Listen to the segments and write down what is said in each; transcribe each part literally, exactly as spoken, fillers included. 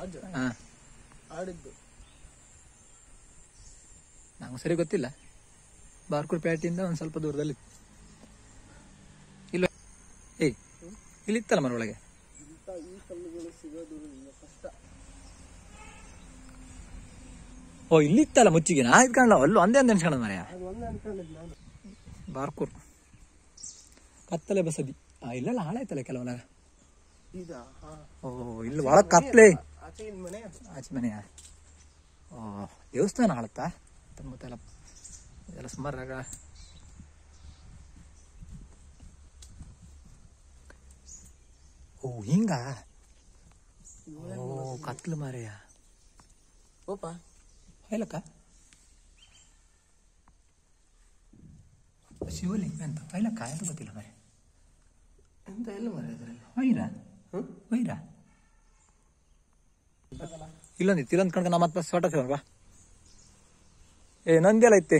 ಹಾ ಆಡಿದ್ದು ನಂಗೆ ಸರಿ ಗೊತ್ತಿಲ್ಲ. ಬಾರ್ಕೂರ್ ಪೇಟೆಯಿಂದ ಒಂದು ಸ್ವಲ್ಪ ದೂರದಲ್ಲಿ ಇಲ್ಲ. ಏಯ್ ಇಲ್ಲಿ ಇತ್ತಲ್ಲ ಮರ ಒಳಗೆ. ಈ ಕಲ್ಲುಗಳು ಸಿಗೋದು ಕಷ್ಟ. ಓ ಇಲ್ಲಿ ಇತ್ತಲ್ಲ ಮುಚ್ಚಿಗೆ. ನಾ ಇದ್ಕೊಂಡ ಅಲ್ಲೂ ಒಂದೇ ಒಂದು ಅನ್ಸ್ಕೊಂಡ ಮರ್ಯ. ಬಾರ್ಕೂರ್ ಕತ್ತಲೆ ಬಸದಿ. ಆ ಇಲ್ಲೆಲ್ಲ ಹಾಳಾಯ್ತಲ್ಲ ಕೆಲವೊಂದಾಗ. ಓ ಇಲ್ಲಿ ಒಳ ಕತ್ಲೆ. ಆಚೆ ಮನೆಯ. ಓ ದೇವಸ್ಥಾನ ಹಾಳತ್ತಾ ಸುತ್ತಮುತ್ತ ಎಲ್ಲ ಸುಮಾರಾಗ. ಓ ಹಿಂಗ. ಓ ಕತ್ಲು ಮಾರೆಯ. ಓಪ ಹೇಳಕ್ಕ ಶಿವಲಿಂಗ ಅಂತ ಪೈಲಕ್ಕ ಅಂತ ಗೊತ್ತಿಲ್ಲ ಮರೆ. ಎಂತ ಎಲ್ಲ ಮರ ಇದರಲ್ಲಿ ವೈರ ವೈರ ಇಲ್ಲೊಂದಿತ್ತು. ಇಲ್ಲೊಂದು ಕಣ್ಕ ನಮ್ಮ ಮತ್ತೆ ಸೋಟ ಬಾ. ಏ ನಂದೆಲ್ಲ ಐತೆ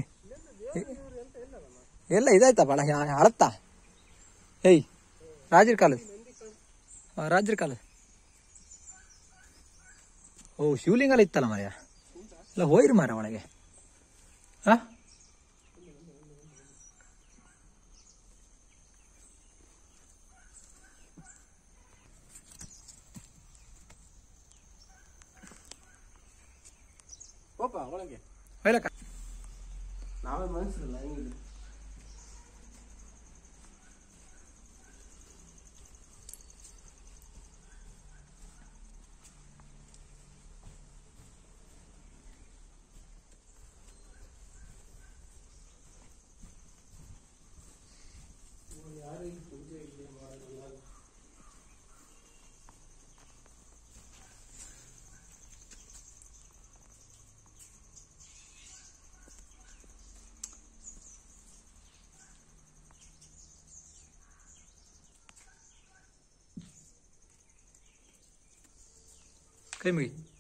ಎಲ್ಲ ಇದಾಯ್ತಾ ಬಾಳ ಹಳತ್ತಾ. ಏಯ್ ರಾಜರ ಕಾಲದ ರಾಜರ ಕಾಲದ. ಓ ಶಿವಲಿಂಗಲ್ಲ ಇತ್ತಲ್ಲ ಮರ್ಯ. ಇಲ್ಲ ಹೋಯ್ರಿ ಮಾರ ಒಳಗೆ. ಹಾ ಒಳಗೆ ಹೊಯ್ಲಕ್ಕ ನಾವೇ ಮನಸ್ಸಿರಲ್ಲ ಹೆಂಗಿದೆ. ಯಾರು ಇಲ್ಲಿ ಪೂಜೆ ಇಲ್ಲಿ ಮಾಡಲ್ಲ. ಕೈ ಮುಗಿ.